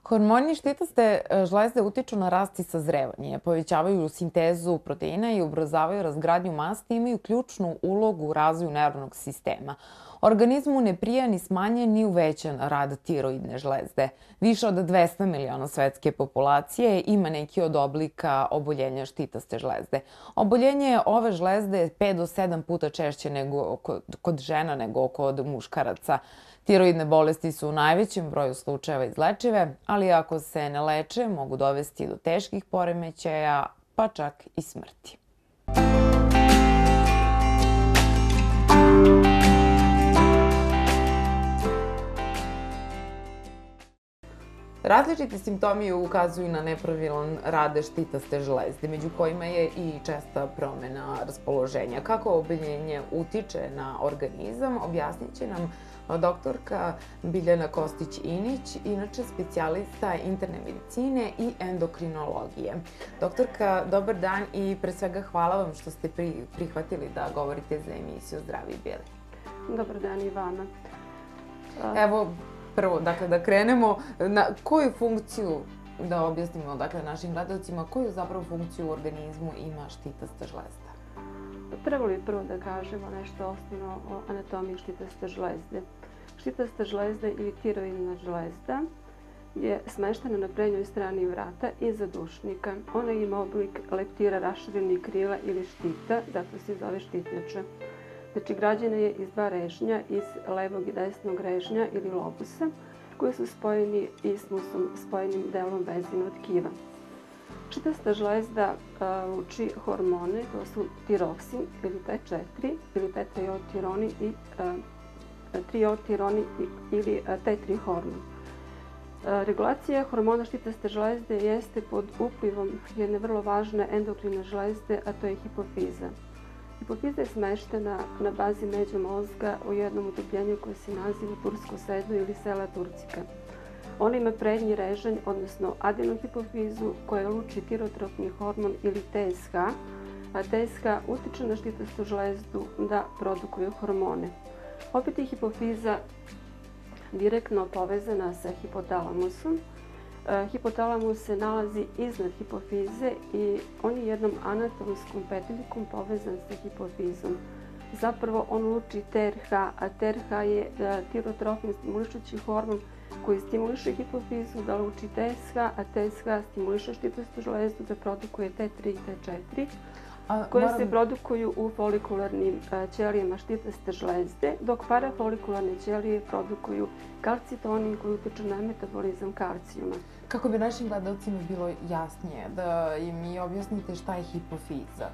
Hormoni štitaste žlezde utiču na rast i sazrevanje, povećavaju sintezu proteina i ubrzavaju razgradnju masti i imaju ključnu ulogu u razvoju nervnog sistema. Organizmu ne prija ni smanjen ni uvećan rad tiroidne žlezde. Više od 200 miliona svetske populacije ima neki od oblika oboljenja štitaste žlezde. Oboljenje ove žlezde je 5 do 7 puta češće nego kod žena nego kod muškaraca. Tiroidne bolesti su u najvećem broju slučajeva izlečive, ali ako se ne leče, mogu dovesti do teških poremećaja, pa čak i smrti. Različiti simptomi ukazuju na nepravilan rad štitaste žlezde, među kojima je i česta promena raspoloženja. Kako oboljenje utiče na organizam, objasnit će nam doktorka Biljana Kostić-Inić, inače specijalista interne medicine i endokrinologije. Doktorka, dobar dan i pre svega hvala vam što ste prihvatili da govorite za emisiju Zdravi i beli. Dobar dan i vama. Evo, prvo, dakle, da krenemo, na koju funkciju, da objasnimo našim gledalcima, koju zapravo funkciju u organizmu ima štitasta žlezda? Trebalo bi prvo da kažemo nešto osnovno o anatomiji štitaste žlezde. Štitasta žlezda ili tiroidna žlezda je smeštena na prednjoj strani vrata iza dušnika. Ona ima oblik leptira raširenih krila ili štita, zato se zove štitnjača. Znači, građena je iz dva režnja, iz levog i desnog režnja ili lobusa, koji su spojeni ismusom, spojenim delom vezivnog tkiva. Štitasta žlezda luči hormone, to su tiroksin ili T4 ili tetraiotironi i triotironi ili T3 hormon. Regulacija hormona štitaste žlezde jeste pod uplivom jedne vrlo važne endokrine žlezde, a to je hipofiza. Hipofiza je smeštena na bazi među mozga u jednom udubljenju koje se naziva tursko sedlo ili sela turcika. Ona ima prednji režanj, odnosno adenohipofizu, koja luči tirotrofni hormon ili TSH, a TSH utiče na štitastu žlezdu da produkuje hormone. Opet je hipofiza direktno povezana sa hipotalamusom. Hipotalamus se nalazi iznad hipofize i on je jednom anatomskom petljkom povezan sa hipofizom. Zapravo on luči TRH, a TRH je tirotrofni stimulišući hormon koji stimuliše hipofizu da luči TSH, a TSH stimuliše štitastu žlezdu da produkuje T3 i T4, koje se produkuju u folikularnim ćelijama štitaste žlezde, dok parafolikularne ćelije produkuju kalcitonin koji utiče na metabolizam kalcijuma. Kako bi našim gledalcima bilo jasnije, da im i objasnite šta je hipofiza?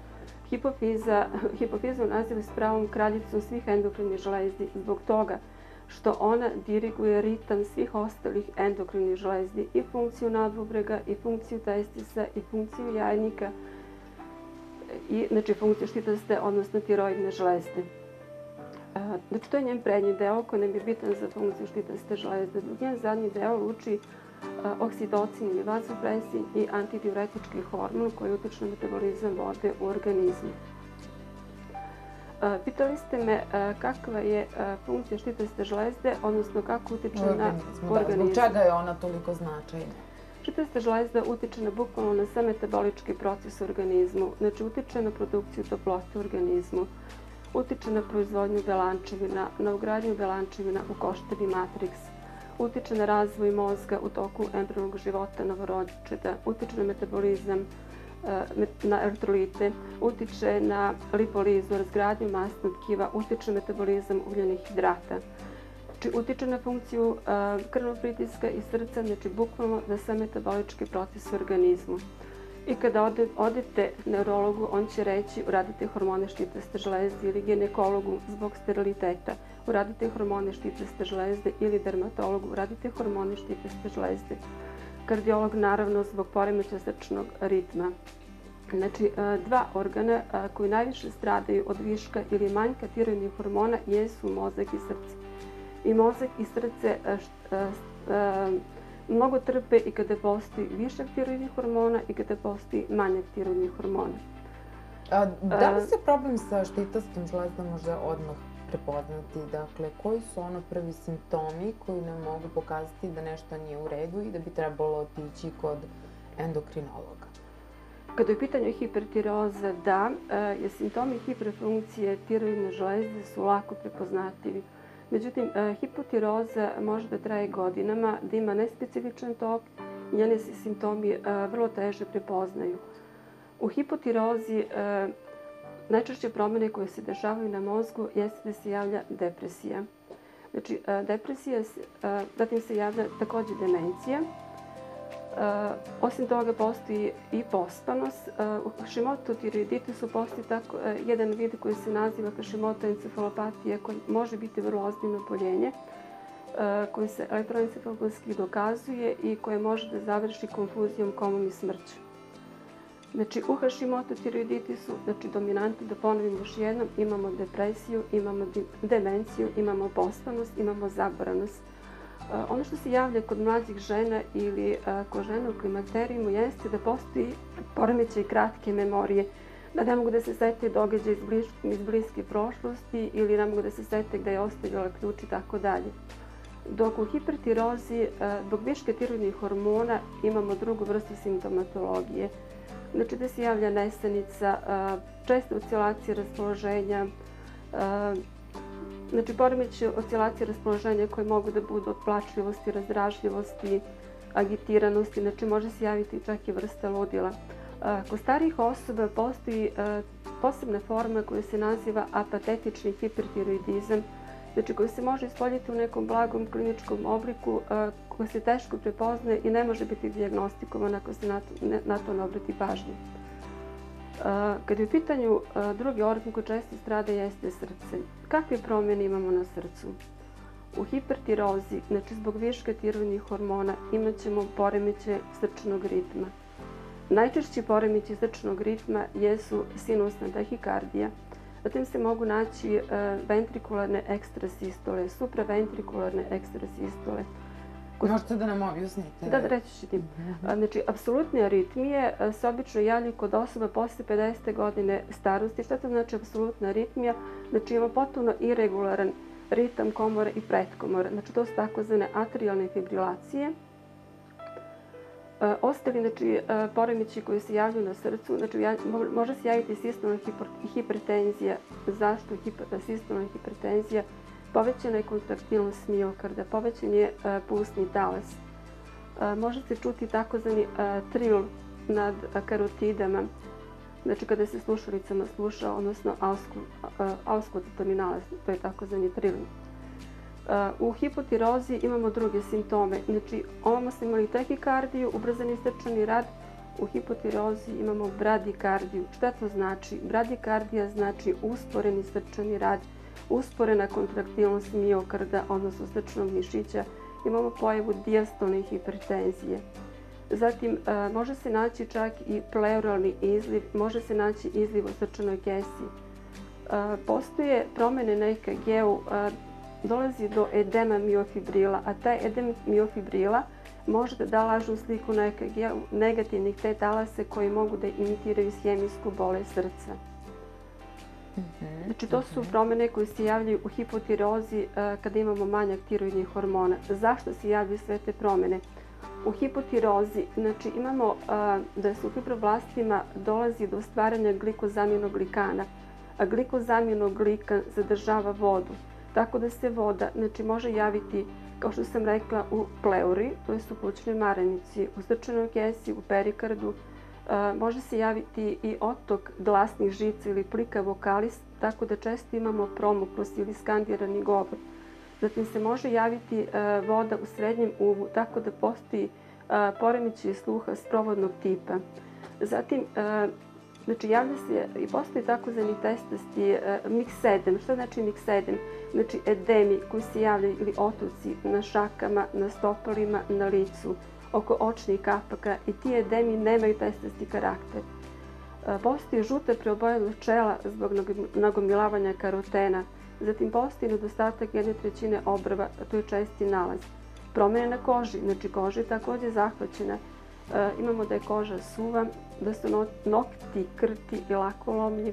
Hipofiza naziva s pravom kraljicom svih endokrinih žlezdi zbog toga što ona diriguje ritam svih ostalih endokrinih žlezdi i funkciju nadbubrega, i funkciju testisa, i funkciju jajnika, i znači funkciju štitaste, odnosno tiroidne žlezde. Znači, to je njen prednji deo koji nam je bitan za funkciju štitaste žlezde. Njen zadnji deo luči oksidocin ili vazopresin i antidiuretički hormon koji utiče na metabolizam vode u organizmu. Pitali ste me kakva je funkcija štitaste žlezde, odnosno kako utiče na organizam. Zbog čega je ona toliko značajna? Štitasta žlezda utiče bukvalno na sve metabolički proces u organizmu, znači utiče na produkciju toplote u organizmu, utiče na proizvodnju belančevina, na ugradnju belančevina u koštani matriks, utiče na razvoj mozga u toku embrionog života novorođenčeta, utiče na metabolizam, na elektrolite, utiče na lipolizu, razgradnju masnog tkiva, utiče na metabolizam ugljenih hidrata. Utiče na funkciju krvnog pritiska i srca, znači bukvalno na sve metabolički proces u organizmu. I kada odete neurologu, on će reći uradite hormone štitaste žlezde, ili ginekologu zbog steriliteta uradite hormone štitaste žlezde, ili dermatologu uradite hormone štitaste žlezde. Kardiolog naravno zbog poremećaja srčnog ritma. Znači, dva organa koji najviše stradaju od viška ili manjka tiroidnih hormona jesu mozak i srce. I mozak i srce mnogo trpe i kada postoji višak tiroidnih hormona i kada postoji manjak tiroidnih hormona. Da li se problem sa štitastom žlezdom može odmah prepoznati? Dakle, koji su prvi simptomi koji nam mogu pokazati da nešto nije u redu i da bi trebalo otići kod endokrinologa? Kada je u pitanju hipertireoza, da, jer simptomi hiperfunkcije tiroidne žlezde su lako prepoznatljivi. Međutim, hipotireoza može da traje godinama, da ima nespecifičan tok i njeni se simptomi vrlo teže prepoznaju. U hipotireozi najčešće promjene koje se dešavaju na mozgu jeste da se javlja depresija. Znači, depresija, zatim se javlja također demencija. Osim toga postoji i pospanost. U Hashimoto tiroiditisu postoji jedan vid koji se naziva Hashimoto encefalopatija, koji može biti vrlo ozbiljno oboljenje, koji se elektroencefalografski dokazuje i koje može da završi konfuzijom, komom i smrću. Znači, u Hashimoto tiroiditisu, znači dominantno, da ponovim još jednom, imamo depresiju, imamo demenciju, imamo pospanost, imamo zaboravnost. Ono što se javlja kod mlađih žena ili kod žena u klimakterijumu jeste da postoji poremećaj kratke memorije, da ne mogu da se sete događaja iz bliske prošlosti ili ne mogu da se sete gde je ostavila ključ i tako dalje. Dok u hipertirozi, zbog viška tiroidnih hormona, imamo drugu vrstu simptomatologije. Znači da se javlja nesanica, česte oscilacije raspoloženja, znači poremećaj oscilacije raspoloženja koje mogu da budu od plačljivosti, razdražljivosti, agitiranosti, znači može se javiti čak i vrsta ludila. Kod starijih osoba postoji posebna forma koja se naziva apatetični hipertiroidizam, znači koji se može ispoljiti u nekom blagom kliničkom obliku koji se teško prepoznaje i ne može biti dijagnostikovan ako se na to ne obrati pažnju. Kad je u pitanju drugi organ koji često strada jeste srce. Kakve promjene imamo na srcu? U hipertirozi, znači zbog viška tiroidnih hormona, imat ćemo poremećaj srčanog ritma. Najčešći poremećaji srčanog ritma jesu sinusna tahikardija. Zatim se mogu naći ventrikularne ekstrasistole, supraventrikularne ekstrasistole. Možete da nam objasnite? Da, reći ću ti. Znači, apsolutne aritmije se obično javljaju kod osoba posle 50. godine starosti. Šta to znači apsolutna aritmija? Znači, imamo potpuno irregularan ritam komore i pretkomore. Znači, to su takozvane atrijalne fibrilacije. Ostali, znači, poremećaji koji se javljaju na srcu, znači, može se javiti sistemna hipertenzija. Zašto sistemna hipertenzija? Povećana je kontraktilnost miokarda, povećan je pulsni talas. Može se čuti takozvani tril nad karotidama, znači kada se slušalicama sluša, odnosno auskultatorni to je takozvani tril. U hipotirozi imamo druge simptome, znači ovamo smo imali tahikardiju, ubrzani srčani rad, u hipotirozi imamo bradikardiju. Šta to znači? Bradikardija znači usporeni srčani rad, usporena kontraktilnost miokarda, odnosno srčnog mišića, imamo pojavu dijastolne hipertenzije. Zatim, može se naći čak i pleuralni izliv, može se naći izliv u srčanoj kesi. Postoje promjene na EKG-u, dolazi do edema miofibrila, a taj edem miofibrila može da da lažnu sliku na EKG-u negativnih te talase koji mogu da imitiraju ishemijsku bolest srca. Znači, to su promjene koje se javljaju u hipotirozi kada imamo manjak tiroidnih hormona. Zašto se javljaju sve te promjene? U hipotirozi, znači, imamo da se u fibroblastima dolazi do stvaranja glikozamijenog glikana, a glikozamijenog glikan zadržava vodu. Tako da se voda, znači, može javiti, kao što sam rekla, u pleuri, to su plućnoj marenici, u srčanoj kesi, u perikardu. Može se javiti i otok glasnih žica ili plika vokalis, tako da često imamo promuklost ili skandirani govor. Zatim se može javiti voda u srednjem uvu, tako da postoji poremećaj sluha sprovodnog tipa. Zatim, znači, javlja se i postoji takozvani testasti miksedem. Šta znači miksedem? Znači, edemi koji se javljaju ili otoci na šakama, na stopalima, na licu, oko očnih kapaka i ti edemi nemaju testasti karakter. Postoji žuta preobojenost čela zbog nagomilavanja karotena. Zatim postoji nedostatak 1/3 obrva, a to je česti nalaz. Promjene na koži, znači koža je također zahvaćena. Imamo da je koža suva, da su nokti krti i lako lomljivi,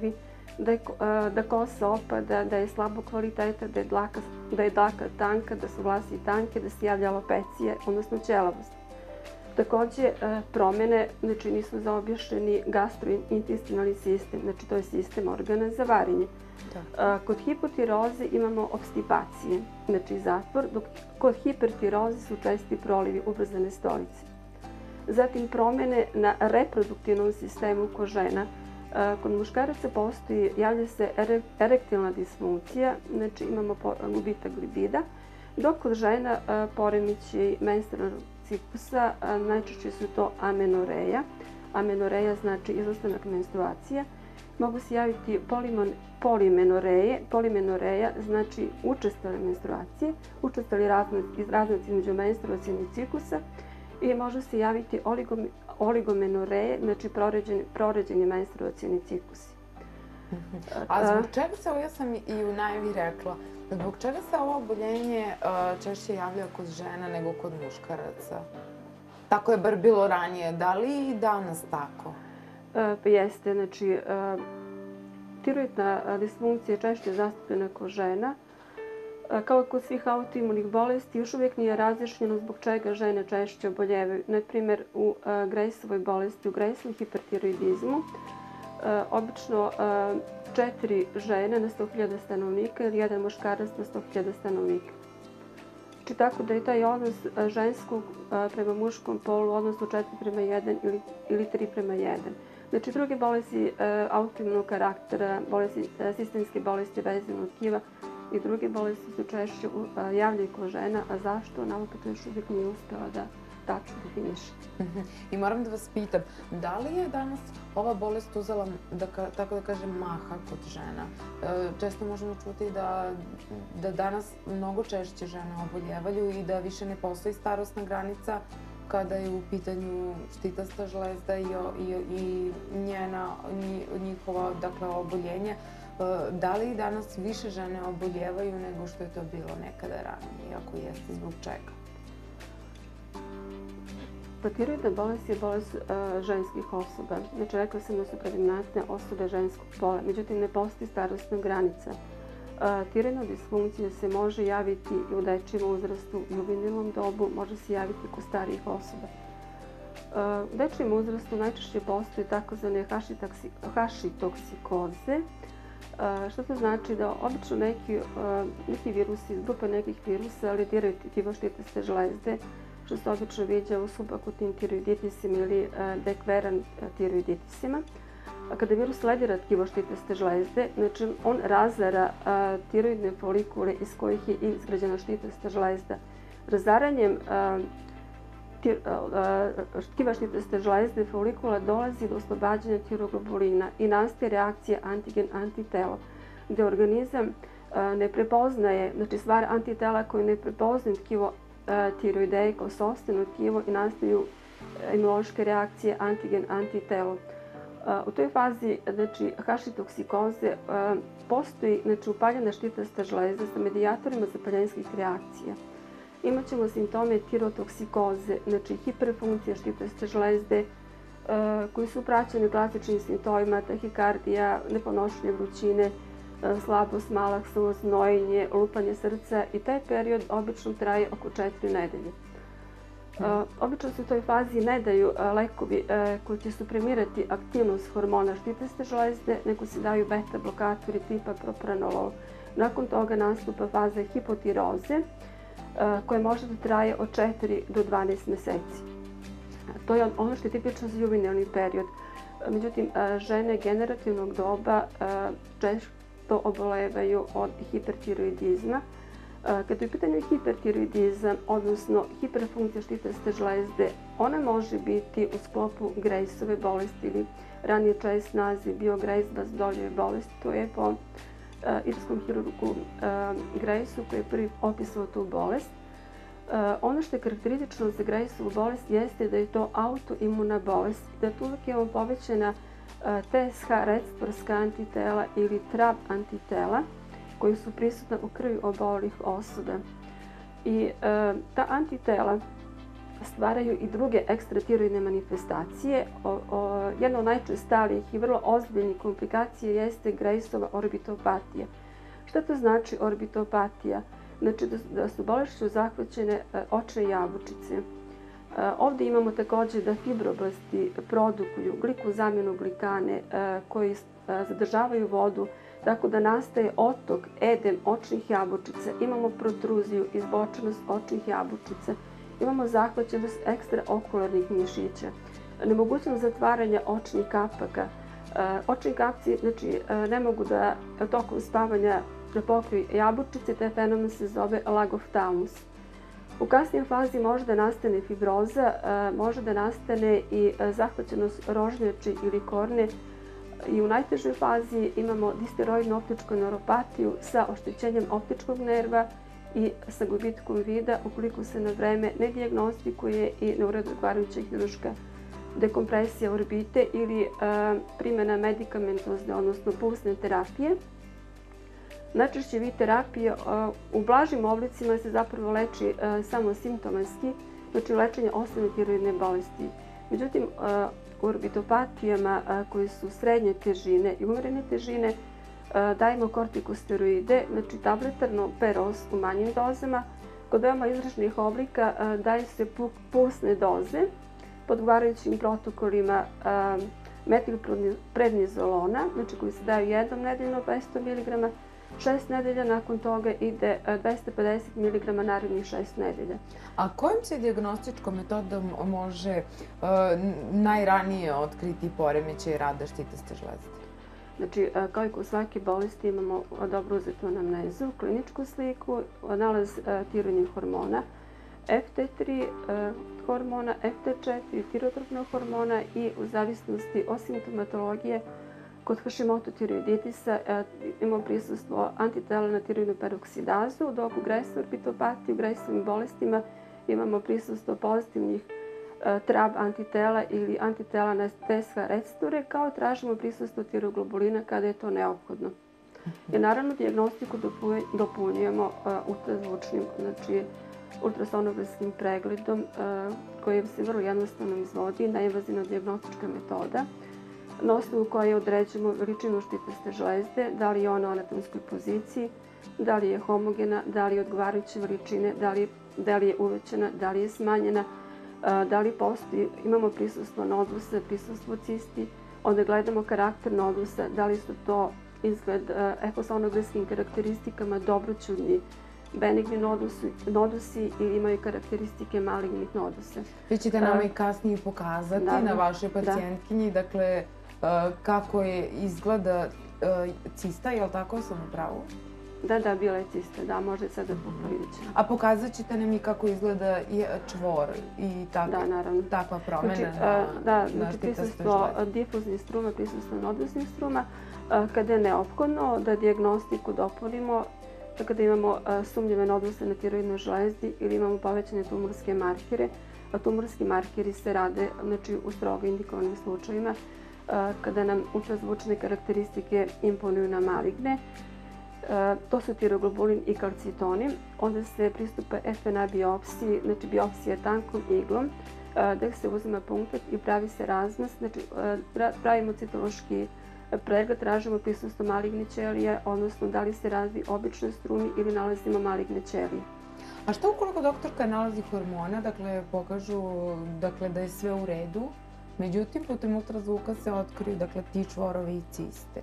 da kosa opada, da je slabo kvaliteta, da je dlaka tanka, da su vlasi tanke, da se javlja alopecija, odnosno ćelavost. Takođe, promene nisu zaobjašnjeni gastrointestinalni sistem, znači to je sistem organa za varenje. Kod hipotiroze imamo obstipacije, znači zatvor, dok kod hipertiroze su česti prolivi ubrzane stolice. Zatim promene na reproduktivnom sistemu kod žena. Kod muškaraca javlja se erektilna disfunkcija, znači imamo gubitak libida, dok kod žena poremećaj menstrualnog ciklusa, najčešće su to amenoreja. Amenoreja znači izostanak menstruacije. Mogu se javiti polimenoreje. Polimenoreja znači učestale menstruacije, učestali razmaci između menstruacijnih ciklusa i može se javiti oligomenoreje, znači proređeni menstruacijni ciklusi. A zbog čega se, ja sam i u najavi rekla, zbog čega se ovo oboljenje češće javlja kod žena nego kod muškaraca? Tako je bar bilo ranije. Da li i danas tako? Pa jeste, znači tiroidna disfunkcija je češće zastupljena kod žena. Kao kod svih autoimunih bolesti, još uvijek nije razjašnjeno zbog čega žene češće oboljevaju. Naprimjer, u Graceovoj bolesti, u Graceovom hipertiroidizmu, obično 4 žene na 100.000 stanovnika ili 1 muškarac na 100.000 stanovnika. Znači tako da je taj odnos ženskog prema muškom polu, odnosno 4:1 ili 3:1. Znači druge bolesti autoimunog karaktera, sistemske bolesti vezenog tkiva i druge bolesti su češće javljaju kod žena, a zašto? Nauka to još uvijek nije uspela da tačno definiše. I moram da vas pitam, da li je danas ova bolest uzela, tako da kažem, maha kod žena? Često možemo čuti da danas mnogo češće žene oboljevaju i da više ne postoji starosna granica kada je u pitanju štitasta žlezda i njihovo oboljenje. Da li danas više žene oboljevaju nego što je to bilo nekada ranije? Ako jeste, zbog čega? Pa tiroidna bolest je bolest ženskih osoba. Znači, rekla sam da su predominantne osobe ženskog pola, međutim ne postoji starosna granica. Tiroidna disfunkcija se može javiti i u dečijem uzrastu i u juvenilnom dobu, može se javiti kod starijih osoba. U dečijem uzrastu najčešće postoji takozvane hašitoksikoze, što to znači da obično neki virusi, grupa nekih virusa lidiraju tkivo štitaste žlezde, što se obično viđa u subakutnim tiroiditisima ili dekveran tiroiditisima. Kada virus ledira tkivo štitaste žlezde, znači on razara tiroidne folikule iz kojih je izgrađena štitasta žlezda. Razaranjem tkiva štitaste žlezde folikula dolazi do oslobađanja tiroglobulina i nastaje reakcija antigen-antitelo, gde organizam ne prepoznaje, znači stvara antitela koji ne prepoznaju tkivo tiroideje kao sopstveno tkivo i nastaju imunološke reakcije antigen-antitelo. U toj fazi, znači, hašitoksikoze postoji upaljena štitasta žlezda sa medijatorima zapaljenskih reakcija. Imaćemo simptome tirotoksikoze, znači hiperfunkcija štitaste žlezde, koji su praćeni klasičnim simptomima tahikardija, neponošenje vrućine, slabost, malaksovost, znojenje, lupanje srca i taj period obično traje oko 4 nedelje. Obično se u toj fazi ne daju lekovi koji će suprimirati aktivnost hormona štitaste žlezde, nego se daju beta blokatori tipa propranolol. Nakon toga nastupa faza hipotiroze koja može da traje od 4 do 12 meseci. To je ono što je tipično za juvenilni period. Međutim, žene generativnog doba često obolevaju od hipertiroidizma. Kada je u pitanju hipertiroidizam, odnosno hiperfunkcija štitaste žlezde, ona može biti u sklopu Graceove bolesti ili ranije čest naziv bio Grace-Bazdovljeve bolesti. To je po irskom hirurgu Graceu koji je prvi opisao tu bolest. Ono što je karakteristično za Graceovu bolest jeste da je to autoimuna bolest, da tu uvijek imamo povećana TSH receptorska antitela ili TRAB antitela koji su prisutna u krvi obolelih osoba. I ta antitela stvaraju i druge ekstratiroidne manifestacije. Jedna od najčestalijih i vrlo ozbiljnih komplikacija jeste Graceova orbitopatija. Šta to znači orbitopatija? Znači da su bolešću zahvaćene očne jabučice. Ovdje imamo također da fibroblasti produkuju glikozaminu glikane koji zadržavaju vodu, tako da nastaje otok, edem očnih jabučica. Imamo protruziju, izbočenost očnih jabučica. Imamo zahvaćenost ekstraokularnih mišića, nemogućnost zatvaranja očnih kapaka. Očni kapci ne mogu da tokom spavanja pokriju jabučice, taj fenomen se zove lagoftalmus. U kasnijoj fazi može da nastane fibroza, može da nastane i zahvaćenost rožnjače ili korne i u najtežoj fazi imamo disteroidnu optičku neuropatiju sa oštećenjem optičkog nerva i sa gubitkom vida ukoliko se na vreme ne dijagnostikuje i ne uradi odgovarajuća hirurška dekompresija orbite ili primjena medikamentozne, odnosno pulsne terapije. Najčešće vid terapije u blažim oblicima se zapravo leči samo simptomatski, znači lečenje osnovne tiroidne bolesti. Međutim, u orbitopatijama koji su srednje težine i umerene težine dajemo kortikosteroide, znači tabletarno peros u manjim dozama. Kod veoma izraženih oblika daju se pulsne doze pod odgovarajućim protokolima metilprednizolona, znači koji se daju jednom nedeljno 200 mg, 6 nedelja, nakon toga ide 250 mg narednih 6 nedelja. A kojom se dijagnostičkom metodom može najranije otkriti poremećaj rada štitaste žlezde? Znači, kao i kod svake bolesti imamo dobro uzetu anamnezu, kliničku sliku, nalaz tiroidnih hormona, FT3 hormona, FT4 tiroidnog hormona i u zavisnosti od simptomatologije kod Hashimoto tiroiditisa imamo prisustvo antitela na tiroidnu peroksidazu, dok u Graceovoj orbitopatiji, u Graceovim bolestima imamo prisustvo pozitivnih TRAB antitela ili antitela na TSH receptore, kao tražimo prisustvo tiroglobulina kada je to neophodno. I naravno dijagnostiku dopunjujemo ultrazvučnim, znači ultrasonografskim pregledom koji se vrlo jednostavno izvodi, neinvazivna dijagnostička metoda, na osnovu koje određujemo veličinu štitaste žlezde, da li je ona u anatomskoj poziciji, da li je homogena, da li je odgovarajuće veličine, da li je uvećana, da li je smanjena, da li postoji, imamo prisustvo nodusa, prisustvo cisti, onda gledamo karakter nodusa, da li su to izgled ehosonografskim karakteristikama dobroćudni, benigni nodusi ili imaju karakteristike malignih nodusa. Vi ćete nam i kasnije pokazati na vašoj pacijentkinji, dakle, kako je izgleda cista, je li tako, sam u pravu? Da, bila je cista, da, može sad da vidjet ćemo. A pokazat ćete nam i kako izgleda čvor i takva promjena na prisustvo difuznih struma, prisustvo nodusnih struma, kada je neophodno da dijagnostiku dopunimo, kada imamo sumnjive noduse na tiroidnoj žlezdi ili imamo povećane tumorske markere, a tumorski markeri se rade u strogo indikovanim slučajima kada nam ultrazvučne karakteristike imponuju na maligne. To su tiroglobulin i kalcitonin. Onda se pristupa FNA biopsiji, znači biopsija tankom iglom, gdje se uzima punktat i pravi se razmaz, znači pravimo citološki pregled, tražimo prisustvo maligne ćelije, odnosno da li se radi o običnoj struni ili nalazimo maligne ćelije. A što ukoliko doktorka nalazi hormona, dakle pokažu da je sve u redu, međutim putem ultrazvuka se otkriju ti čvorovi i ciste?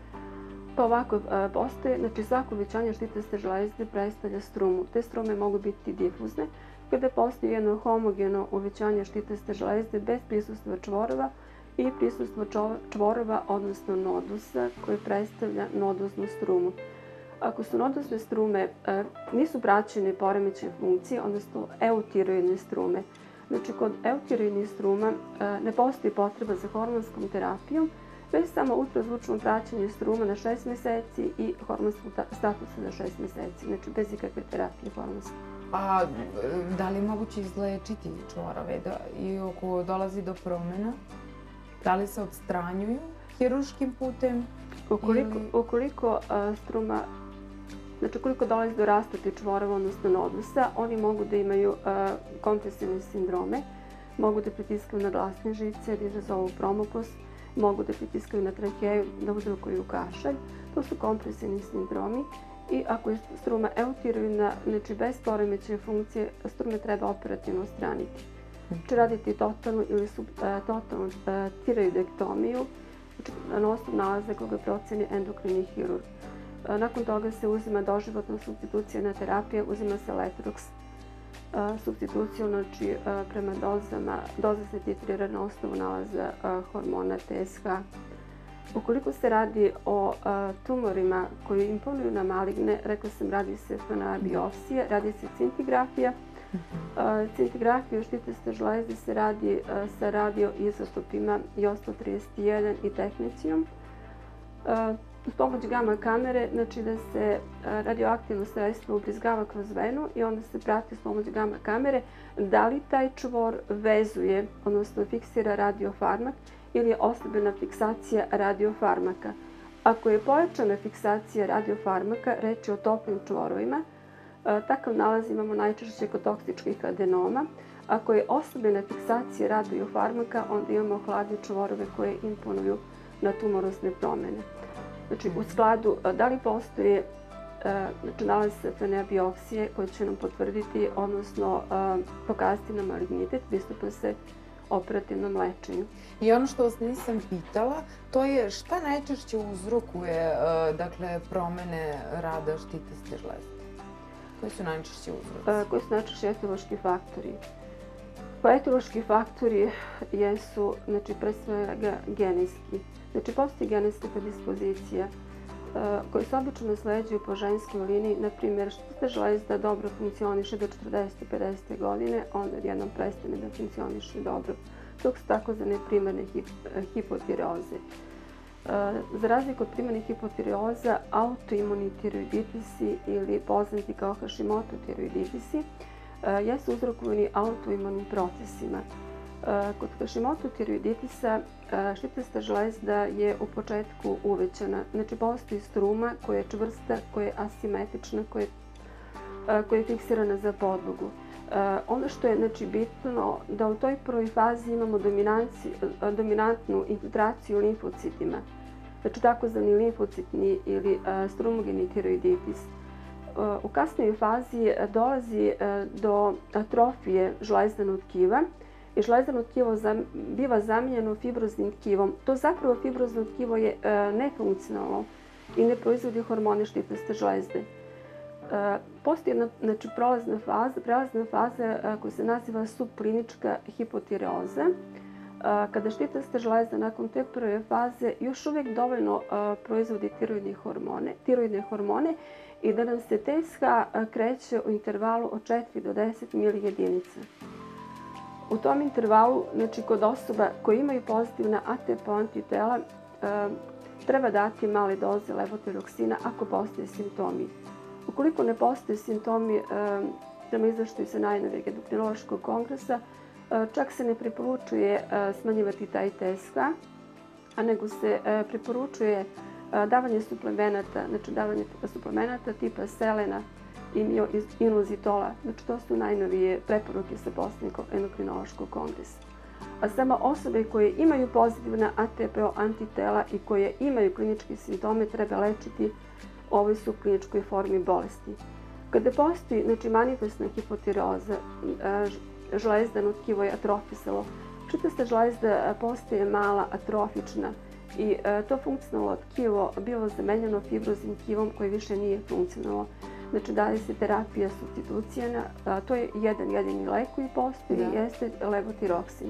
Pa ovako, postoje, znači svako uvećanje štitaste žlezde predstavlja strumu. Te strume mogu biti difuzne, kada postoji jedno homogeno uvećanje štitaste žlezde bez prisustva čvorova i prisustvo čvorova, odnosno nodusa, koje predstavlja nodusnu strumu. Ako su nodusne strume nisu praćene poremećaje funkcije, odnosno eutiroidne strume, znači kod eutiroidnih struma ne postoji potreba za hormonskom terapijom, već samo ultrazvučno praćenje struma na 6 mjeseci i hormonskog statusa za 6 mjeseci, znači bez ikakve terapije hormonske. A da li je moguće izlečiti čvorove i ako dolazi do promjena? Da li se odstranjuju hirurškim putem? Ukoliko struma Znači, koliko dolazi do rasta tih čvorova, odnosno nodusa, oni mogu da imaju kompresivne sindrome, mogu da pritiskaju na glasne žice, da izazovu promokos, mogu da pritiskaju na traheju, da uzrokuju kašalj. To su kompresivni sindromi i ako je struma eutiroidna, znači bez poremećaja funkcije, strume treba operativno odstraniti. Znači raditi totalnu ili subtotalnu tiroidektomiju, znači na osnovu nalaza koga proceni endokrini hirurg. Nakon toga se uzima doživotna supstitucijna terapija, uzima se Letrox supstitucijom, znači prema dozama, doza se titrira na osnovu nalaza hormona TSH. Ukoliko se radi o tumorima koji imponuju na maligne, rekla sam, radi se FNA biopsije, radi se cintigrafija. Cintigrafija štitiste žlezde se radi sa radioizotopima J131 i tehnicijom. Uz pomoć gama kamere, znači da se radioaktivno sredstvo ubrizgava kroz venu i onda se prati s pomoć gama kamere da li taj čvor vezuje, odnosno fiksira radiofarmak ili je oslabljena fiksacija radiofarmaka. Ako je pojačana fiksacija radiofarmaka, reč je o toplim čvorovima, takav nalaz imamo najčešće kod toksičkih adenoma. Ako je oslabljena fiksacija radiofarmaka, onda imamo hladne čvorove koje imponuju na tumorozne promene. Znači, u skladu, da li postoje nalaz FNA biopsije koji će nam potvrditi, odnosno pokazati nam malignitet, pristupa se operativnom lečenju. I ono što vas nisam pitala, to je šta najčešće uzrokuje promene rada štitiste žlezde? Koji su najčešći uzroci? Koji su najčešći etiološki faktori? Pa etiološki faktori jesu, znači, pre svega genetski. Znači, postoji genetska predispozicija koji se obično nasleđuju po ženskoj liniji. Na primjer, štitista žlezda dobro funkcioniše do 40-50 godine, onda jednom prestane da funkcioniše dobro. To su takozvane primarne hipotireoze. Za razliku od primarnih hipotireoza, autoimuni tiroiditisi ili poznati kao Hashimoto tiroiditisi jesu uzrokovani autoimunim procesima. Kod Hashimoto tiroiditisa štitista žlezda je u početku uvećana. Znači, postoji struma koja je čvrsta, koja je asimetrična, koja je fiksirana za podlogu. Ono što je, znači, bitno da u toj prvoj fazi imamo dominantnu infiltraciju limfocitima. Znači, takozvani limfocitni ili strumogeni tiroiditis. U kasnijoj fazi dolazi do atrofije žlezdanog tkiva i žlezdano tkivo biva zamijenjeno fibroznim tkivom. To zapravo fibrozno tkivo je nefunkcionalno i ne proizvodi hormone štitiste žlezde. Postoji jedna, znači, prelazna faza koja se naziva subklinička hipotireoza. Kada štitasta žlezda nakon te prve faze još uvijek dovoljno proizvodi tiroidne hormone i da nam se TSH kreće u intervalu od 4 do 10 mJ/jedinica. U tom intervalu, znači, kod osoba koji imaju pozitivna ATP antitela, treba dati male doze levotiroksina ako postoje simptomi. Ukoliko ne postoje simptomi, prema izveštaju sa najnovijeg endokrinološkog kongresa, čak se ne preporučuje smanjivati taj TSH, a nego se preporučuje davanje suplemenata, znači davanje suplemenata tipa selena i inuzitola. Znači, to su najnovije preporuke sa posljednjeg endokrinološkog kongresa. A samo osobe koje imaju pozitivna ATPO antitela i koje imaju kliničke simptome treba lečiti u ovoj subkliničkoj formi bolesti. Kada postoji, znači, manifestna hipotireoza, žlezdano tkivo je atrofisalo, štitista žlezda postaje mala, atrofična i to funkcionalno tkivo bilo zamenjeno fibroznim tkivom koje više nije funkcionalno. Znači, daje se terapija supstitucijana, to je jedan jedini lek koji postoji, jeste levotiroksin.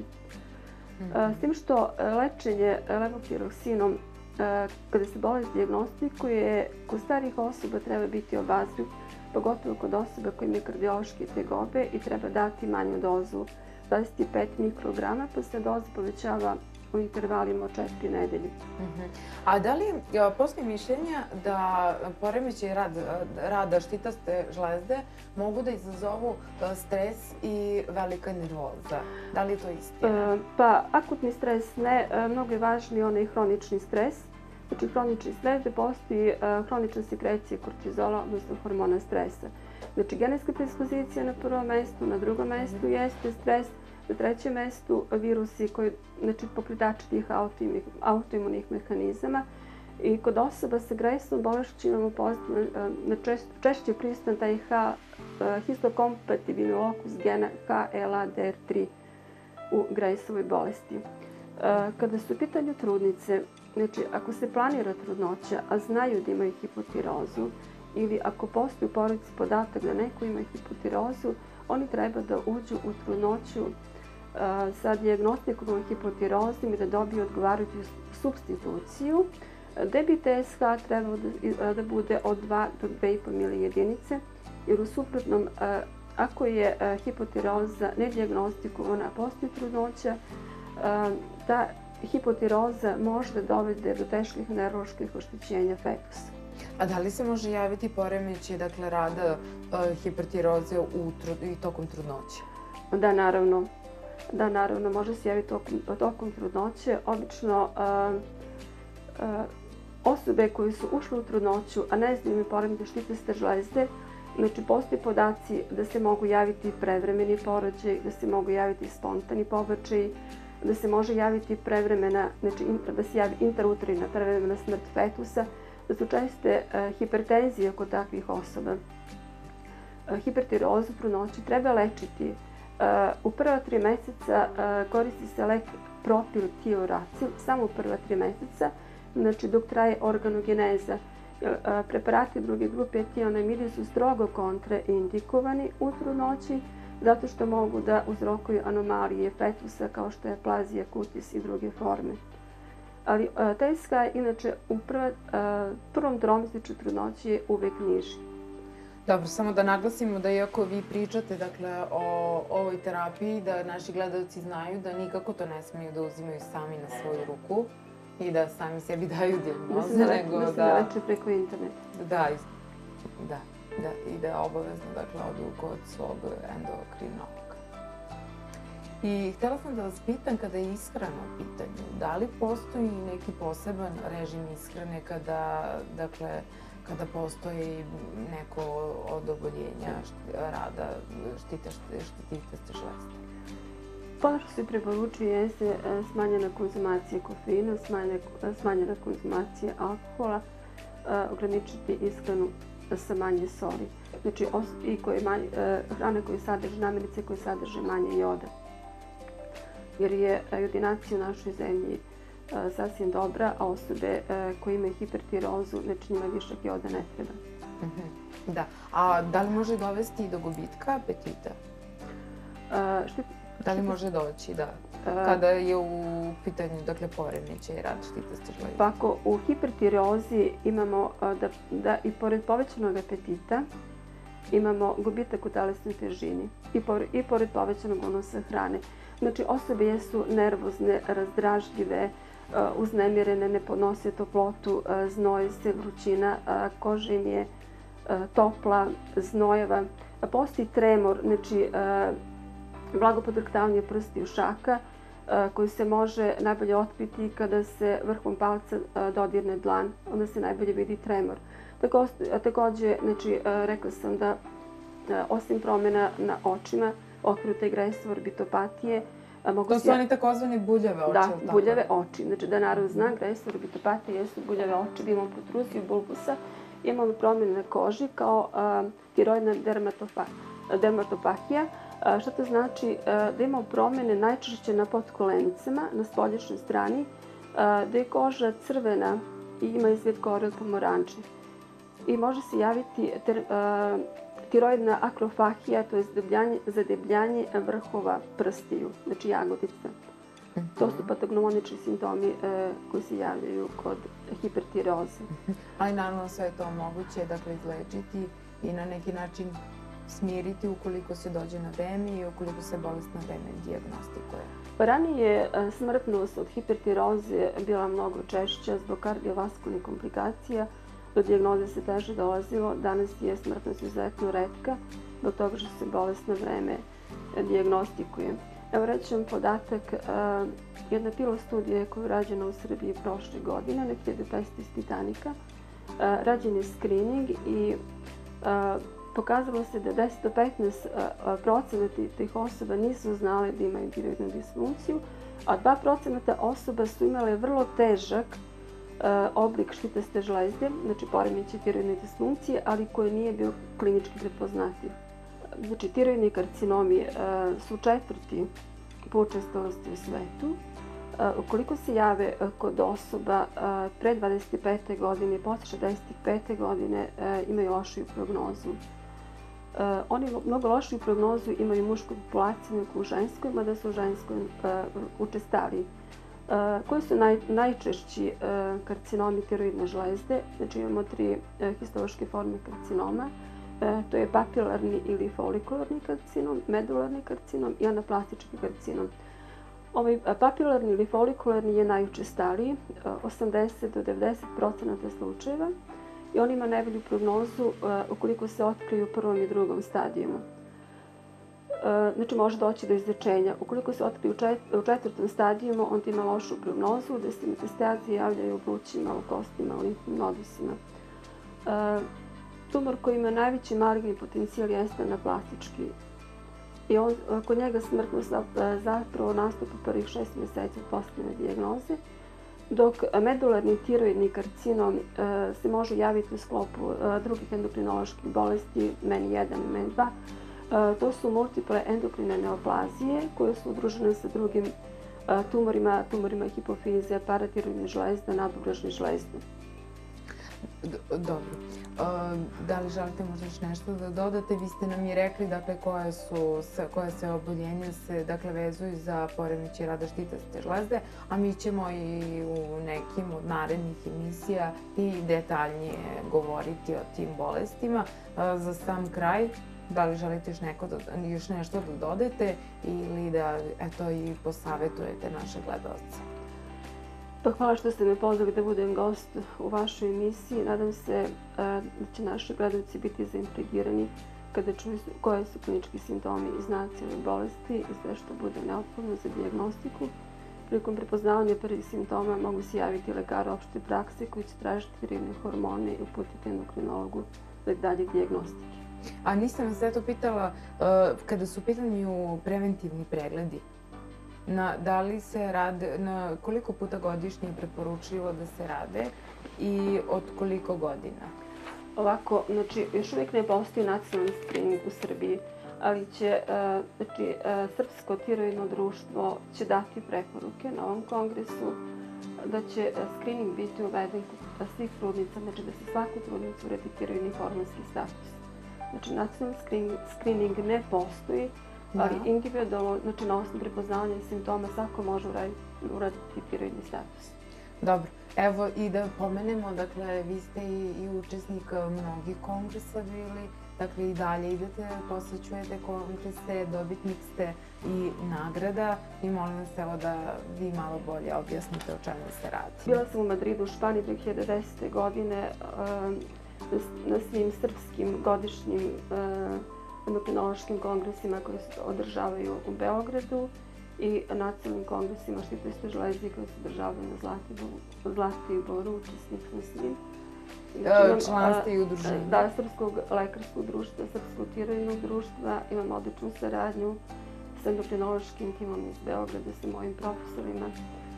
S tim što lečenje levotiroksinom, kada se bolest dijagnostikuje, kod starih osoba treba biti obazriv, pogotovo kod osoba koje imaju kardiološke tegobe i treba dati manju dozu, 25 mikrograma, pa se doza povećava u intervalima od 4 nedelje. A da li postoji mišljenja da poremećaj rada štitaste žlezde mogu da izazovu stres i velika nervoza? Da li je to istina? Pa, akutni stres ne, mnogo je važniji onaj hronični stres. Znači, hronični stres gde postoji hronična sekrecija kortizola, odnosno hormona stresa. Znači, genetska predispozicija na prvom mestu, na drugom mestu jeste stres, na trećem mestu virusi koji, znači, pokretači tih autoimunih mehanizama. I kod osoba sa Gracesovom bolešću imamo češće prisutan taj histokompatibilni lokus gena HLA-DR3 u Graceovoj bolesti. Kada su u pitanju trudnice, znači ako se planira trudnoća, a znaju da imaju hipotirozu, ili ako postoji u porodici podatak da neko ima hipotirozu, oni treba da uđu u trudnoću sa dijagnostikom hipotirozom i da dobiju odgovarajuću supstituciju, gde bi TSH trebalo da bude od 2 do 2,5 mili jedinice, jer u suprotnom, ako je hipotiroza nedijagnostikovana, a postoji trudnoća, ta hipotiroza može da dovede do teških neuroloških oštećenja fetusa. A da li se može javiti poremećaj, dakle, rada hipertiroze i tokom trudnoće? Da, naravno. Da, naravno, može se javiti tokom trudnoće. Obično osobe koje su ušle u trudnoću, a ne znaju imaju poremećaj štitnaste žlezde, znači postoje podaci da se mogu javiti prevremeni porođaj, da se mogu javiti spontani pobačaj, da se može javiti prevremena, znači da se javi intrauterina prevremena smrt fetusa, da su česte hipertenzije kod takvih osoba. Hipertirozu u trudnoći treba lečiti. U prva 3 meseca koristi se lek propiltioracil, samo u prva 3 meseca, znači dok traje organogeneza. Preparati druge grupe tionamidi su strogo kontraindikovani u trudnoći zato što mogu da uzrokuju anomalije fetusa kao što je plazija kutis i druge forme. Ali TSH inače u prvom tromesečju trudnoći je uvek niži. Dobro, samo da naglasimo da iako vi pričate, dakle, o ovoj terapiji, da naši gledalci znaju da nikako to ne smiju da uzimaju sami na svoju ruku i da sami sebi daju dijagnoze, nego da se leče preko interneta. Da, i da obavezno, dakle, odu kod svog endokrinologa. I htjela sam da vas pitam, kada je ishrana u pitanju, da li postoji neki poseban režim ishrane kada postoji neko od oboljenja rada štitnaste žlezde? Ono što se preporučuje jeste smanjena konzumacija kofeina, smanjena konzumacija alkohola, ograničiti ishranu sa manje soli. Znači, i hrane koje sadrže, namirnice koje sadrže manje joda. Jer je jodinacija u našoj zemlji sasvim dobra, a osobe koje imaju hipertirozu, znači njima višak joda ne treba. Da. A da li može dovesti i do gubitka apetita? Da li može doći, da, kada je u pitanju, dakle, poremećaj rad štitnaste žlezde? Pa ako u hipertirozi imamo da i pored povećanog apetita imamo gubitak u telesnoj težini i pored povećanog unosa hrane. Znači, osobe jesu nervozne, razdražljive, uznemirene, ne podnose toplotu, znoje se, vrućina, koža im je topla, znojeva. Postoji tremor, znači blago podrhtavanje prstiju šaka koji se može najbolje otkriti kada se vrhom palca dodirne dlan, onda se najbolje vidi tremor. Također, znači, rekla sam da osim promjena na očima, okrenute Graceove orbitopatije, to su oni takozvani buljave oči? Da, buljave oči. Znači, da narod zna, Graceove orbitopatije jesu buljave oči, da imamo protruziju bulbusa, imamo promjene na koži kao tiroidna dermatopahija, što to znači da imamo promjene najčešće na potkolenicama, na spoljašnjoj strani, da je koža crvena i ima izgled kore od pomoranče. I može se javiti tiroidna akrofahija, to je zadebljanje vrhova prstiju, znači jagodica. To su patognomonični simptomi koji se javljaju kod hipertiroze. Ali naravno sve je to moguće, dakle, izlečiti i na neki način smiriti ukoliko se dođe na vreme i ukoliko se bolest na vreme dijagnostikuje. Ranije smrtnost od hipertiroze bila mnogo češća zbog kardiovaskularnih komplikacija. Do dijagnoze se teže dolazilo. Danas je smrtnost izuzetno retka zbog toga što se bolest na vreme dijagnostikuje. Evo reći vam podatak, jedna pilot studija koja je rađena u Srbiji prošle godine na 1500 ispitanika. Rađen je screening i pokazalo se da 10 do 15% tih osoba nisu znale da imaju tiroidnu disfunkciju, a 2% osoba su imale vrlo težak oblik štitaste žlezde, znači poremećaj tiroidne disfunkcije, ali koji nije bio klinički prepoznatljiv. Znači, tiroidni karcinomi su 4. po učestalosti u svetu. Ukoliko se jave kod osoba pre 25. godine i posle 65. godine imaju lošiju prognozu. Oni mnogo lošiju prognozu imaju u muškoj populaciji nego u ženskoj, mada su u ženskoj učestaliji. Koji su najčešći karcinomi tiroidne žlezde? Znači imamo 3 histološke forme karcinoma. To je papilarni ili folikularni karcinom, medularni karcinom i anaplastički karcinom. Ovaj papilarni ili folikularni je najučestaliji, 80 do 90% slučajeva, i on ima najbolju prognozu ukoliko se otkrije u prvom i drugom stadijumu. Znači može doći do izlječenja. Ukoliko se otkrije u 4. stadijumu, on ima lošu prognozu, gde se metastaze javljaju u plućima, u kostima, u limfnim nodusima. Tumor koji ima najveći maligni potencijal jeste anaplastički. I kod njega smrtnost zapravo nastupa prvih 6 mjeseci od postavljene dijagnoze, dok medularni tiroidni karcinom se može javiti u sklopu drugih endokrinoloških bolesti, MEN1 i MEN2. To su multiple endokrine neoplazije koje su udružene sa drugim tumorima hipofize, paratiroidne žlezde, nabobražne žlezde. Dobro. Da li želite možda još nešto da dodate? Vi ste nam i rekli koje se oboljenja se vezuju za poremećaj rada štitaste žlezde, a mi ćemo i u nekim od narednih emisija i detaljnije govoriti o tim bolestima. Za sam kraj, da li želite još nešto da dodate ili da i posavetujete naše gledalce? Hvala što ste me pozvali da budem gost u vašoj emisiji. Nadam se da će naši gledalci biti zaintrigirani kada čuju koje su klinički simptomi i znaci ove bolesti i sve što bude neophodno za dijagnostiku. Prilikom prepoznavanja prvih simptoma mogu se javiti lekaru opšte prakse koji će tražiti tiroidne hormone i uputiti endokrinologu za dalje dijagnostike. A nisam vas eto pitala, kada su u pitanju preventivni pregledi, da li se rade, koliko puta godišnje je preporučljivo da se rade i od koliko godina? Ovako, znači, još uvijek ne postoji nacionalni screening u Srbiji, ali će, znači, Srpsko tiroidno društvo će dati preporuke na ovom kongresu da će screening biti uveden kod svih trudnica, znači da se svaku trudnicu uredi tiroidni hormonski status. Znači, nacionalni screening ne postoji, ali individualno, znači na osnovu prepoznavanja simptoma, svako može uraditi tiroidni status. Dobro. Evo i da pomenemo, dakle, vi ste i učesnik mnogih kongresa bili, dakle i dalje idete, posećujete kongrese, dobitnik ste i nagrada i molim vas evo da vi malo bolje objasnite o čemu se radi. Bila sam u Madridu u Španiji 2010. godine na svim srpskim godišnjim endokrinološkim kongresima koji se održavaju u Beogradu i nacionalnim kongresima štitaste žlezde koji se održavaju na Zlatiboru, učesnik sam s njim. Član ste i udruženja? Da, Srpskog lekarskog društva, Srpskog tiroidnog društva. Imam odličnu saradnju sa endokrinološkim timom iz Beograda, sa mojim profesorima.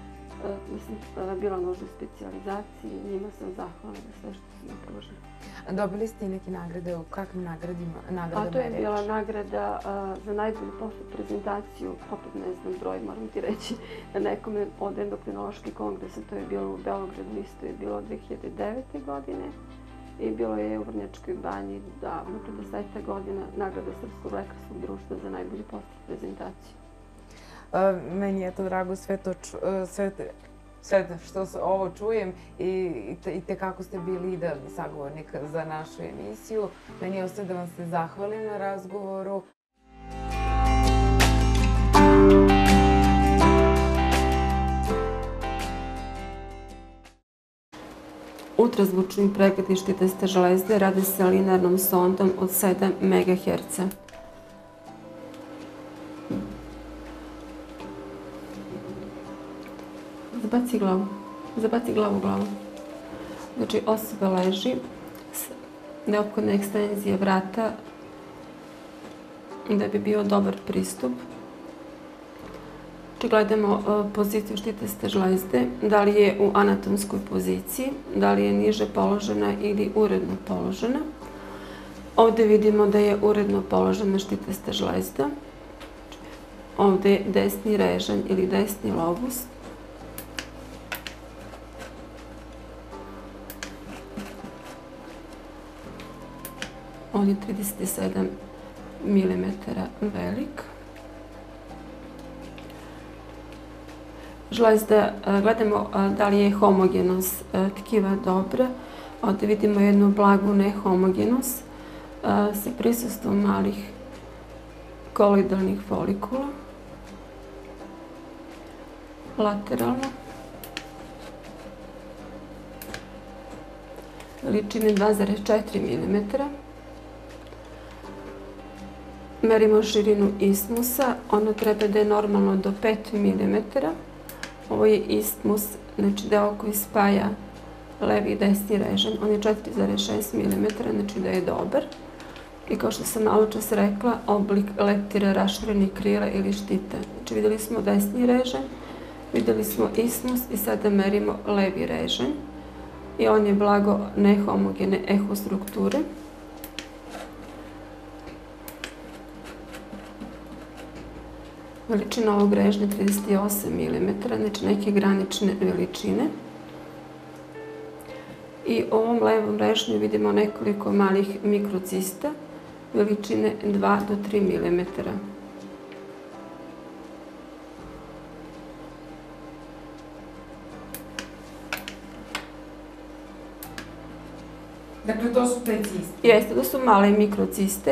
Bila na užoj specijalizaciji i njima sam zahvalna za sve što su mi pružili. Dobili ste i neke nagrade, o kakvim nagradama je reč? To je bila nagrada za najbolju prezentaciju, opet ne znam broj, moram ti reći, na nekome od endokrinoloških kongresa, to je bilo u Beogradu, isto je bilo 2009. godine i bilo je u Vrnjačkoj banji davno, pre 10 godina, nagrada Srpskog lekarskog društva za najbolju prezentaciju. Meni je to drago sve što ovo čujem i tekako ste bili idealni sagovornik za našu emisiju. Meni ostaje da vam se zahvalim na razgovoru. Ultrazvučni pregledi štitaste žlezde rade se linearnom sondom od 7 MHz. zabaci glavu u glavu. Znači osoba leži, neophodna ekstenzija vrata da bi bio dobar pristup. Znači gledamo poziciju štiteste žlezde, da li je u anatomskoj poziciji, da li je niže položena ili uredno položena. Ovde vidimo da je uredno položena štitesta žlezda. Ovde je desni režanj ili desni lobus. On je 37 mm velik. Žlezda, gledamo da li je homogenost tkiva dobra. Ovde vidimo jednu blagu nehomogenost sa prisustvom malih koloidalnih folikula. Lateralno. Veličine 2,4 mm. Merimo širinu ismusa. Ono treba da je normalno do 5 mm. Ovo je ismus, znači deo koji spaja levi i desni režanj. On je 4,6 mm, znači da je dobar. I kao što sam malo čas rekla, oblik leptira raširenih krila ili štita. Znači videli smo desni režanj, videli smo ismus i sada merimo levi režanj. I on je blago nehomogene eho strukture. Veličina ovog režnja je 38 mm, znači neke granične veličine. I u ovom levom režnju vidimo nekoliko malih mikrocista, veličine 2 do 3 mm. Dakle, to su te ciste? Jeste, to su male mikrociste.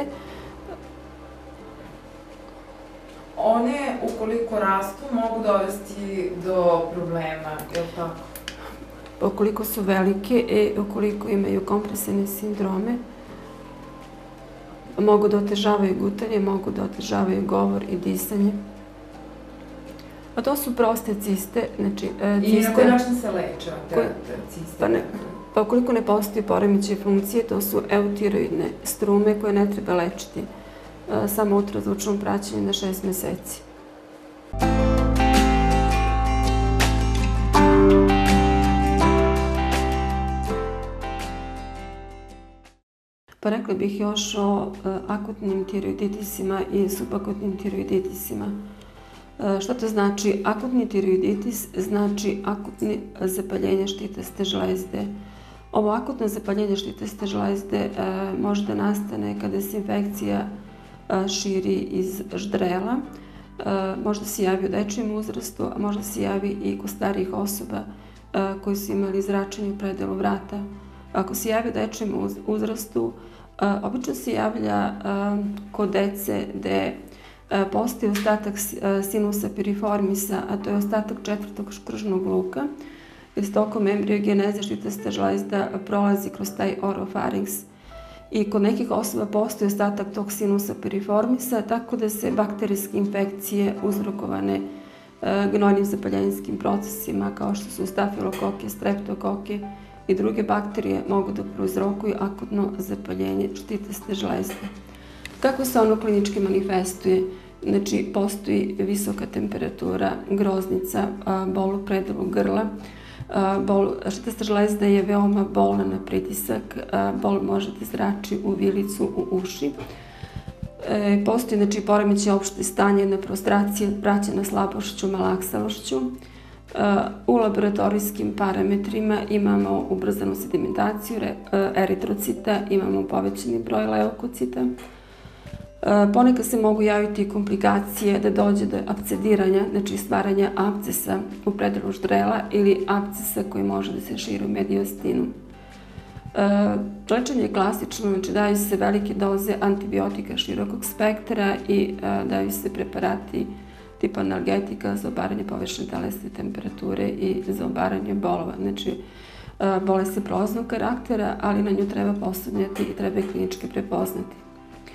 One, ukoliko rastu, mogu dovesti do problema, je li tako? Ukoliko su velike i ukoliko imaju kompresivne sindrome, mogu da otežavaju gutanje, mogu da otežavaju govor i disanje. A to su proste ciste, znači ciste... I na koji način se leče te ciste? Pa ukoliko ne postoji poremećaj funkcije, to su eutiroidne strume koje ne treba lečiti samo ultrazvučnom praćenju na 6 meseci. Pa rekla bih još o akutnim tiroiditisima i subakutnim tiroiditisima. Šta to znači? Akutni tiroiditis znači akutni zapaljenje štiteste žlezde. Ovo akutno zapaljenje štiteste žlezde može da nastane kada se infekcija širi iz ždrela. Možda se javi u dečijem uzrastu, a možda se javi i kod starijih osoba koji su imali zračenje u predelu vrata. Ako se javi u dečijem uzrastu, obično se javlja kod dece gde postoji ostatak sinusa piriformisa, a to je ostatak četvrtog kružnog luka, gde tokom embriogeneze štitesta žlezda prolazi kroz taj orofarinks. I kod nekih osoba postoji ostatak tog sinusa piriformisa, tako da se bakterijske infekcije uzrokovane gnojnim zapaljenjskim procesima, kao što su stafilokoke, streptokoke i druge bakterije, mogu da prouzrokuju akutno zapaljenje štiteste žlezde. Kako se ono klinički manifestuje? Znači, postoji visoka temperatura, groznica, bol u predelu grla. Štitesta žlezda je veoma bolna na pritisak, bol može da zrači u vilicu, u uši. Postoji, znači, poremećaj opšte stanje, jedna prostracija praćena slabošću, malaksalošću. U laboratorijskim parametrima imamo ubrzanu sedimentaciju eritrocita, imamo povećani broj leukocita. Ponekad se mogu javiti komplikacije da dođe do abcediranja, znači stvaranja abcesa u predelu ždrela ili abcesa koji može da se širi u mediastinu. Lečenje je klasično, znači daju se velike doze antibiotika širokog spektra i daju se preparati tipa analgetika za obaranje površne telesne temperature i za obaranje bolova. Znači, bolest je prolaznog karaktera, ali na nju treba posebljati i treba je klinički prepoznati.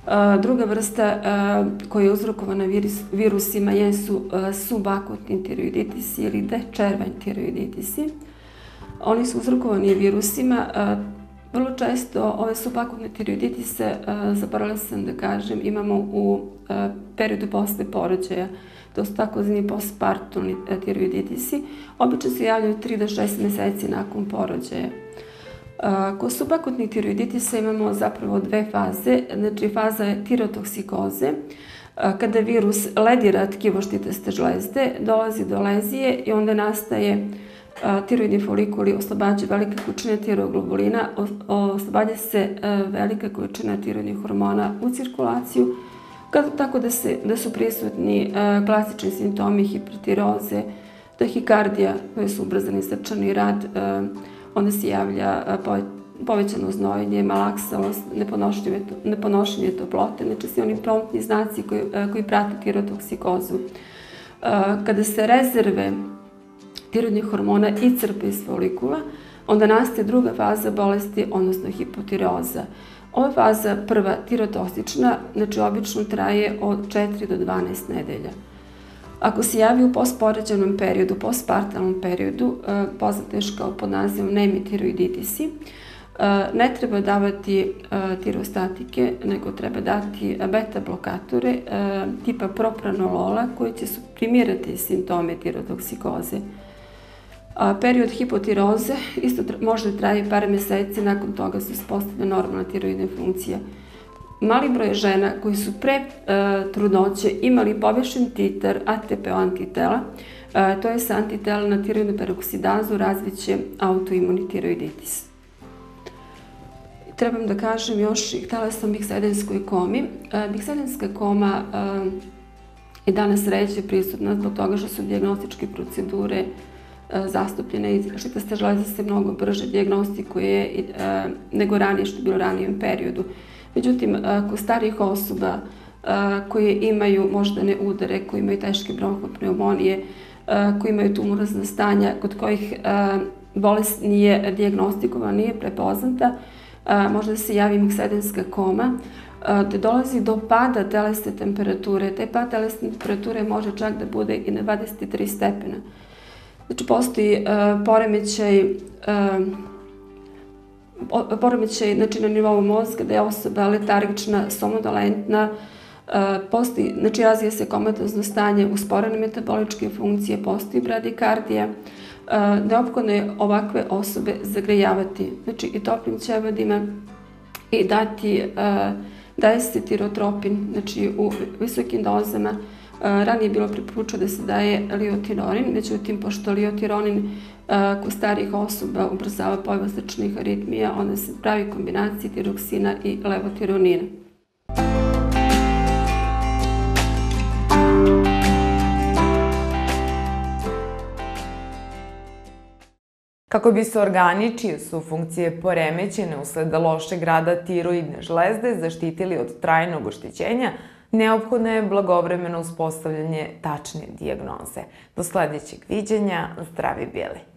Druga vrsta koja je uzrokovana virusima jesu subakutni tiroiditisi ili dečervanj tiroiditisi. Oni su uzrokovani virusima. Vrlo često ove subakutne tiroiditise, zaboravila sam da kažem, imamo u periodu posle porođaja. To su takozvani postpartumni tiroiditisi. Obično se javljaju 3 do 6 meseci nakon porođaja. Kod subakutnih tiroiditisa imamo zapravo dve faze. Znači, faza je tirotoksikoze, kada virus ledira tkivo štitaste žlezde, dolazi do lezije i onda nastaje tiroidni folikuli, oslobađa velike količine tiroglobulina, oslobađa se velika količina tiroidnih hormona u cirkulaciju, tako da su prisutni klasični simptomi hipertiroze, tahikardija, koji su ubrzani srčani rad, onda se javlja povećano znojenje, malaksalost, neponošenje toplote, znači svi oni promptni znaci koji prate tirotoksikozu. Kada se rezerve tiroidnih hormona iscrpe iz folikula, onda nastaje druga faza bolesti, odnosno hipotireoza. Ova faza, prva tirotoksična, znači obično traje od 4 do 12 nedelja. Ako se javi u postporođajnom periodu, postpartalnom periodu, poznato još kao pod nazivom nemi tiroiditisi, ne treba davati tirostatike, nego treba dati beta blokatore tipa propranolola koji će suprimirati simptome tirotoksikoze. Period hipotiroze isto može da traje par meseci, nakon toga se uspostavlja normalna tiroidna funkcija. Mali broj žena koji su pre trudnoće imali povišen titar ATP antitela, to je sa antitela na tiroidnu peroksidazu, razviće autoimuni tiroiditis. Trebam da kažem još, htela sam o bihsedenskoj komi. Bihsedenska koma je danas ređe prisutna zbog toga što su dijagnostičke procedure zastupljene i štitaste žlezde se mnogo brže dijagnostikuje nego ranije, što je bilo ranije u periodu. Međutim, kod starijih osoba koje imaju moždane udare, koji imaju teške bronhopneumonije, koji imaju tumorazna stanja, kod kojih bolest nije dijagnostikovana, nije prepoznata, može da se javi bihsedenska koma, da dolazi do pada telesne temperature. Taj pad telesne temperature može čak da bude i na 23 stepena. Znači, postoji poremećaj na nivou mozga, da je osoba letargična, somnolentna, znači razvija se komatozno stanje, usporene metaboličke funkcije, postoji bradikardija. Neophodno je ovakve osobe zagrejavati, znači i toplim ćevadima i daje se tirotropin, znači u visokim dozama. Ranije je bilo preporučeno da se daje liotironin, međutim, pošto liotironin kod starijih osoba ubrzava pojavu srčanih aritmija, onda se pravi kombinacija tiroksina i levotironina. Kako bi se organi čije su funkcije poremećene usled lošeg rada tiroidne žlezde zaštitili od trajnog oštećenja, neophodno je blagovremeno uspostavljanje tačne dijagnoze. Do sledećeg viđenja, zdravi bili!